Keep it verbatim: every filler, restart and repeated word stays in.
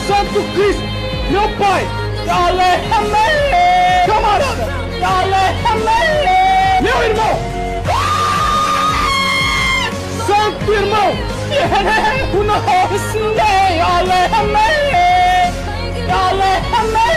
Santo Cristo, meu Pai, Aleluia, camarada, Aleluia, meu irmão, Santo irmão, o nosso Aleluia, Aleluia.